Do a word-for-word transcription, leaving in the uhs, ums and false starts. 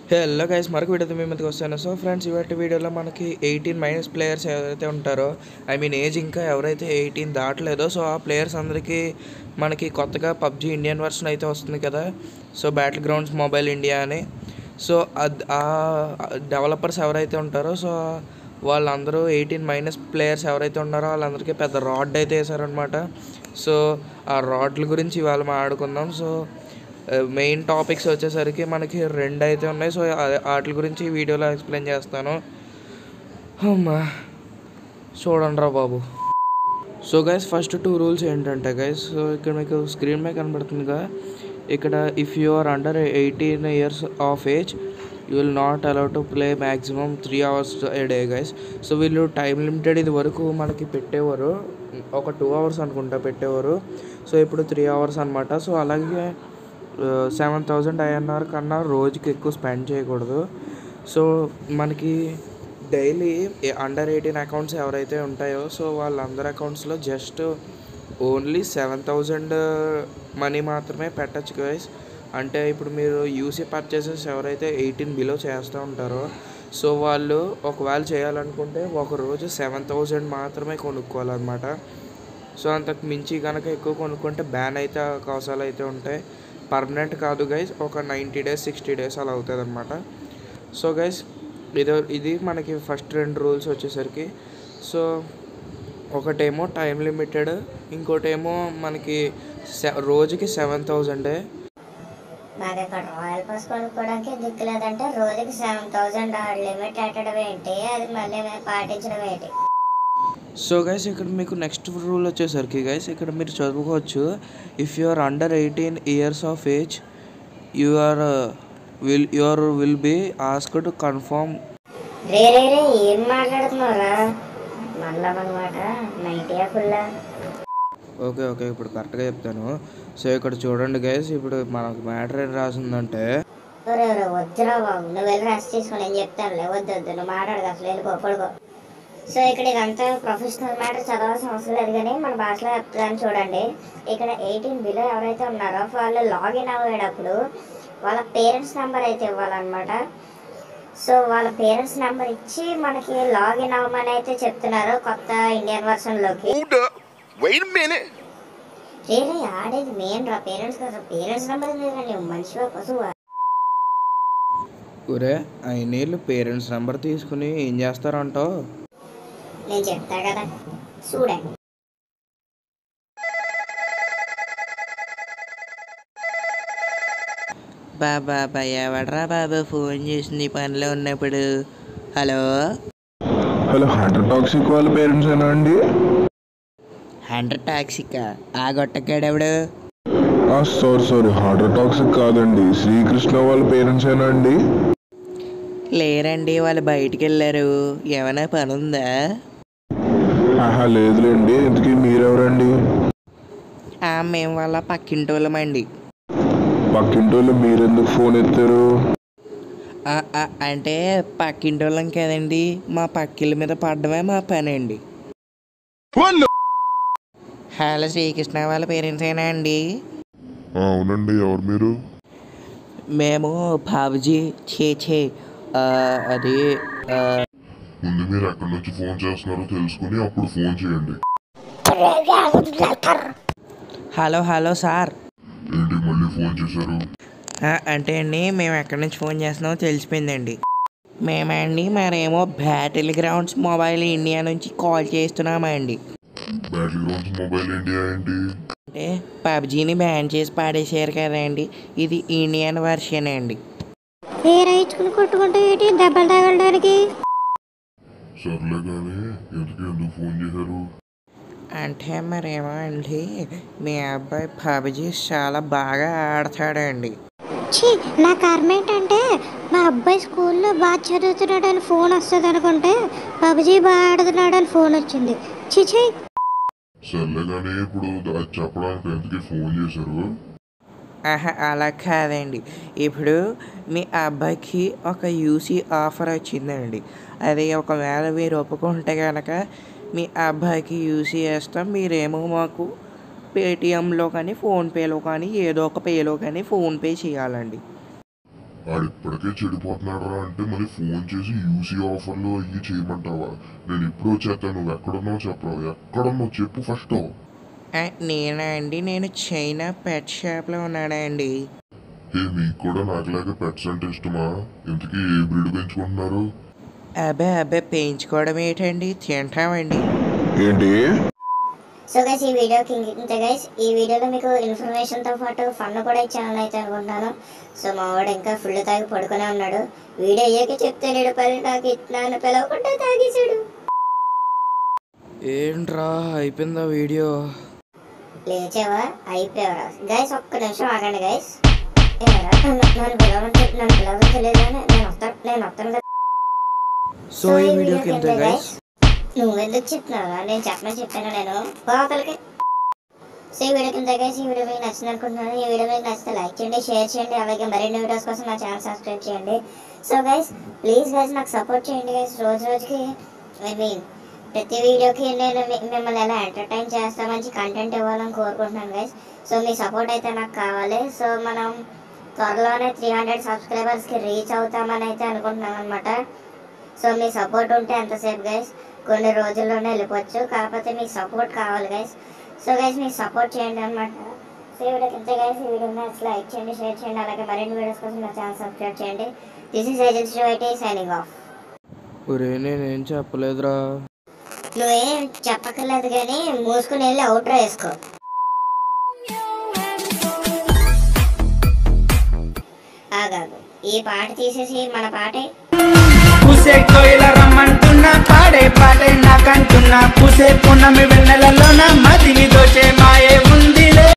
Hello guys, మరొక వీడియోతో మీ ముందుకు వస్తాను. సో ఫ్రెండ్స్, ఇవాటి వీడియోలో మనకి ఎయిటీన్ మైనస్ ప్లేయర్స్ ఎవరైతే ఉంటారో, ఐ మీన్ ఏజ్ ఇంకా ఎవరైతే ఎయిటీన్ దాటలేదో, సో ఆ ప్లేయర్స్ అందరికీ మనకి కొత్తగా పబ్జీ ఇండియన్ వర్షన్ అయితే వస్తుంది కదా. So battlegrounds mobile India అని. సో అది ఆ డెవలపర్స్ ఎవరైతే ఉంటారో, సో వాళ్ళందరూ ఎయిటీన్ మైనస్ ప్లేయర్స్ ఎవరైతే ఉన్నారో వాళ్ళందరికీ పెద్ద రాడ్ అయితే వేసారనమాట. సో ఆ రాడ్ల గురించి ఇవాళ మాట్లాడుకుందాం. సో మెయిన్ టాపిక్స్ వచ్చేసరికి మనకి రెండు అయితే ఉన్నాయి. సో వాటి గురించి ఈ వీడియోలో ఎక్స్ప్లెయిన్ చేస్తాను. అమ్మా చూడండి రా బాబు. So guys, first two rules ఏంటంటే గైస్, సో ఇక్కడ మీకు స్క్రీన్ మీద కనబడుతుందిగా, ఇక్కడ if you are under eighteen years of age you will not allow to play maximum three hours a day guys. So వీళ్ళు టైం లిమిటెడ్ ఇది వరకు మనకి పెట్టేవారు, ఒక టూ అవర్స్ అనుకుంటా పెట్టేవారు. సో ఇప్పుడు త్రీ అవర్స్ అనమాట. సో అలాగే సెవెన్ థౌజండ్ ఐఎన్ఆర్ కన్నా రోజుకి ఎక్కువ స్పెండ్ చేయకూడదు. సో మనకి డైలీ అండర్ ఎయిటీన్ అకౌంట్స్ ఎవరైతే ఉంటాయో, సో వాళ్ళందరి అకౌంట్స్లో just only seven thousand money మాత్రమే పెట్టచ్చు గైస్. అంటే ఇప్పుడు మీరు యూసీ పర్చేసెస్ ఎవరైతే ఎయిటీన్ బిలో చేస్తూ ఉంటారో, సో వాళ్ళు ఒకవేళ చేయాలనుకుంటే ఒకరోజు సెవెన్ థౌజండ్ మాత్రమే కొనుక్కోవాలన్నమాట. సో అంతకు మించి కనుక ఎక్కువ కొనుక్కుంటే బ్యాన్ అయితే అవకాశాలు అయితే ఉంటాయి. పర్మనెంట్ కాదు గైస్, ఒక నైంటీ డేస్ సిక్స్టీ డేస్ అలా అవుతుంది అనమాట. సో గైస్, ఇది ఇది మనకి ఫస్ట్ రెండు రూల్స్ వచ్చేసరికి. సో ఒకటేమో టైం లిమిటెడ్, ఇంకోటేమో మనకి రోజుకి సెవెన్ థౌజండే. మాకు ఇక్కడ రాయల్ పాస్ కొనుక్కోవడానికి దిక్కులేదంటే రోజుకి సెవెన్ థౌజండ్ లిమిట్ పెట్టడం ఏంటి, అది మళ్ళీ మేము పాటించడం ఏంటి? సో గైస్, ఇక్కడ మీకు నెక్స్ట్ రూల్ వచ్చేసరికి గైస్, ఇక్కడ మీరు చదువుకోవచ్చు, if you are under eighteen years of age you are will your will be asked to confirm. రే రే రే ఏం మాట్లాడుతున్నారా మళ్ళా అనమాట నైన్టీ ఫుల్. ఓకే ఓకే ఇప్పుడు కరెక్ట్గా చెప్తాను. సో ఇక్కడ చూడండి గైస్, ఇప్పుడు మనకు మ్యాటర్ ఏం రాసిందంటే, వద్దురా బాబు, నువ్వు వెళ్ళి రెస్ట్ తీసుకొని నేను చెప్తానులే, వద్దు వద్దు నువ్వు మాట్లాడదు అసలు, వెళ్ళిపో పడుకో. సో ఇక్కడ ఇదంతా ప్రొఫెషనల్ మ్యాటర్ చదవాల్సిన అవసరం లేదు, కానీ మన భాషలో చెప్తాను చూడండి. ఇక్కడ ఎయిటీన్ బిలో ఎవరైతే ఉన్నారో వాళ్ళు లాగిన్ అయ్యేటప్పుడు వాళ్ళ పేరెంట్స్ నెంబర్ అయితే ఇవ్వాలన్నమాట. సో వాళ్ళ పేరెంట్స్ నెంబర్ ఇచ్చి మనకి లాగిన్ అవ్వమని అయితే చెప్తున్నారు కొత్త ఇండియన్ వర్షన్లోకి. రేరే ఆడేది మెయిన్ రా పేరెంట్స్ కదా, పేరెంట్స్ నెంబర్ లేదండి మంచిగా పశువు. ఒరే ఐనేళ్ళు పేరెంట్స్ నెంబర్ తీసుకుని ఏం చేస్తారంటావు? నేను చెప్తా కదా చూడండి. బాబా ఎవడరా బాబు ఫోన్ చేసింది పనిలో ఉన్నప్పుడు? హలో హలో హండ్రెడ్ టాక్సిక్ వాళ్ళ పేరెంట్స్ ఏనా అండి? హండ్రెడ్ టాక్సికా? ఆ గొట్టకాడెవడు? సారీ సారీ హండ్రెడ్ టాక్సిక్ కాదండి, శ్రీకృష్ణ వాళ్ళ పేరెంట్స్ ఏనా అండి? లేరండి, వాళ్ళు బయటికి వెళ్ళారు. ఏమైనా పని ఉందా? ఆహా లేదులేండి. ఇంతకీ మీరెవరండి? మేము వాళ్ళ పక్కింటి వాళ్ళమండి. పక్కింటి వాళ్ళు మీరెందుకు ఫోన్ ఎత్తారు? అంటే పక్కింటి వాళ్ళం కదండి, మా పక్కిళ్ళ మీద పడ్డమే మా పని అండి. హలో శ్రీకృష్ణ వాళ్ళ పేరెంట్స్ ఏనా అండి? అవునండి. ఎవరు మీరు? మేము పబ్జీ చే చే అది ముందు మీరు ఎక్కడి నుంచి ఫోన్ చేస్తున్నారో తెలుసుకుని అప్పుడు ఫోన్ చేయండి. Hello hello sir. ఏంటి మళ్ళీ ఫోన్ చేశారు? అంటే అండి మేము ఎక్కడి నుంచి ఫోన్ చేస్తున్నామో తెలిసిపోయిందండి. మేమండి మరేమో బ్యాటిల్ గ్రౌండ్స్ మొబైల్ ఇండియా నుంచి కాల్ చేస్తున్నామండి. బ్యాటిల్ గ్రౌండ్స్ మొబైల్ ఇండియా ఏంటి? అంటే పబ్జీని బ్యాన్ చేసి పాడేసారు కదండి, ఇది ఇండియన్ వర్షన్ అండి. ఇచ్చుకుని కొట్టుకుంటూ ఏంటి దెబ్బలు తగలడానికి? సర్లే కానీ ఎందుకు ఎందుకు ఫోన్ చేశారు? అంటే మరేమో అండి మీ అబ్బాయి పబ్జీ చాలా బాగా ఆడతాడండి. ఛీ నా కర్మ ఏంటంటే మా అబ్బాయి స్కూల్లో బాగా చదువుతున్నాడని ఫోన్ వస్తుంది అనుకుంటే పబ్జీ బాగా ఆడుతున్నాడని ఫోన్ వచ్చింది. చిచి. సర్లే కానీ ఇప్పుడు అది చెప్పడానికి ఎందుకు ఫోన్ చేశారు? ఆహా అలా కాదండి, ఇప్పుడు మీ అబ్బాయికి ఒక యూసీ ఆఫర్ వచ్చిందండి. అది ఒకవేళ మీరు ఒప్పుకుంటే కనుక మీ అబ్బాయికి యూసీ వేస్తాం, మీరేమో మాకు పేటిఎంలో కానీ ఫోన్పేలో కానీ ఏదో ఒక పేలో కానీ ఫోన్పే చేయాలండి. వాడు ఇప్పటికే చెడిపోతున్నాడు అంటే మరి ఫోన్ చేసి యూసీ ఆఫర్లు అయ్యి చేయమంటావా? నేను ఇప్పుడు వచ్చేస్తాను, నువ్వు ఎక్కడున్నావు చెప్పరావు, ఎక్కడున్నావు చెప్పు ఫస్ట్. ఆ, నేనా అండి, నేను చైనా పెట్ షాప్లో ఉన్నాడా అండి. ఏ మీకు కూడా నాకులాగా పెట్స్ అంటే ఇష్టమా? ఇంతకీ ఏ బ్రీడ్ పెంచుకుంటున్నారు? అబ్బే అబ్బే పెంచుకోవడం ఏంటండి, తింటామండి. ఏంటి? సో గైస్ ఈ వీడియోకి ఇంతే గైస్. ఈ వీడియోలో మీకు ఇన్ఫర్మేషన్తో పాటు ఫన్ కూడా ఇచ్చానని అయితే అనుకుంటున్నాను. సో మా వాడు ఇంకా ఫుల్ తాగి పడుకునే ఉన్నాడు. వీడియో అయ్యాక చెప్తే నేడు పని నాకు ఇట్లా పిలవకుండా తాగేసాడు. ఏంట్రా అయిపోయిందా వీడియో? లేచావా? అయిపోయావరా? గైస్ ఒక్క నిమిషం ఆగండి గైస్. నన్ను పిలవడం నన్ను పిలవడం తెలియదు కానీ నేను వస్తాను నేను వస్తాను కదా. సో ఈ వీడియోకి ఇంతే గైస్. నువ్వు ఎందుకు చెప్తున్నావా? నేను చెప్పమని చెప్పాను నేను పోతలకి. సో ఈ వీడియో కింద గైస్, ఈ వీడియో మీకు నచ్చింది అనుకుంటున్నాను. ఈ వీడియో మీకు నచ్చితే లైక్ చేయండి, షేర్ చేయండి, అలాగే మరిన్ని వీడియోస్ కోసం నా ఛానల్ సబ్స్క్రైబ్ చేయండి. సో గైస్ ప్లీజ్ గైస్ నాకు సపోర్ట్ చేయండి గైస్. రోజు రోజుకి ఐ మీన్ ప్రతి వీడియోకి నేను మిమ్మల్ని ఎలా ఎంటర్టైన్ చేస్తా, మంచి కంటెంట్ ఇవ్వాలని కోరుకుంటున్నాను గైస్. సో మీ సపోర్ట్ అయితే నాకు కావాలి. సో మనం త్వరలోనే త్రీ హండ్రెడ్ సబ్స్క్రైబర్స్కి రీచ్ అవుతామని అయితే అనుకుంటున్నాను అనమాట. సో మీ సపోర్ట్ ఉంటే ఎంతసేపు గైస్, కొన్ని రోజుల్లోనే వెళ్ళిపోవచ్చు. కాకపోతే మీకు సపోర్ట్ కావాలి గైస్. సో గైస్ మీకు సపోర్ట్ చేయండి అనమాట. సో ఈ వీడియోకి ఇంతే గైస్. ఈ వీడియో నచ్చితే లైక్ చేయండి, షేర్ చేయండి, అలాగే మరిన్ని వీడియోస్ కోసం నా ఛానల్ సబ్స్క్రైబ్ చేయండి. This is agency YT signing off. ఒరే నేనేం చెప్పలేదురా. నువ్వేం చెప్పక్కర్లేదు కానీ మూసుకుని వెళ్ళి అవుట్రో వేసుకో. ఆగాగు, ఈ పాట తీసేసి మన పాటే పూసే కోయిల రమ్మంటున్నా, పాడే పాడే నాకంటున్నా, పూసే పున్నమి వెన్నెలలో నా మది